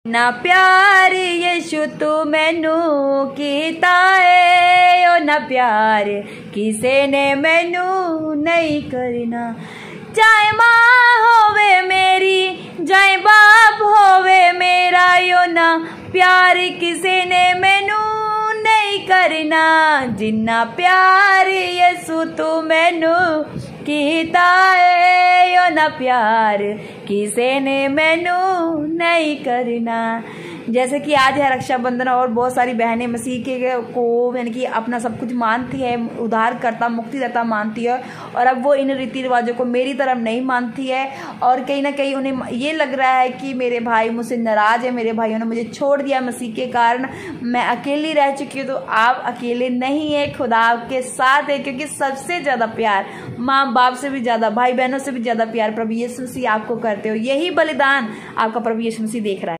ना प्यार यीशु तू मैनू कीता है, ओ ना प्यार किसे ने मैनू नहीं करना। चाहे माँ होवे मेरी, चाहे बाप होवे मेरा, यो ना प्यार किसे ने मैनू नहीं करना। जिन्ना प्यार यीशु तू मैनू कीता है, यो ना प्यार किसे ने मैनू नहीं करना। जैसे कि आज है रक्षाबंधन और बहुत सारी बहनें मसीह के को यानी कि अपना सब कुछ मानती है, उद्धारकर्ता मुक्तिदाता मानती है, और अब वो इन रीति रिवाजों को मेरी तरफ नहीं मानती है। और कहीं ना कहीं उन्हें ये लग रहा है कि मेरे भाई मुझसे नाराज है, मेरे भाइयों ने मुझे छोड़ दिया मसीह के कारण, मैं अकेली रह चुकी हूँ। तो आप अकेले नहीं है, खुदा आपके साथ है, क्योंकि सबसे ज़्यादा प्यार माँ बाप से भी ज़्यादा, भाई बहनों से भी ज़्यादा प्यार प्रभु यीशु मसीह आपको करते हो। यही बलिदान आपका प्रभु यीशु मसीह देख रहा है।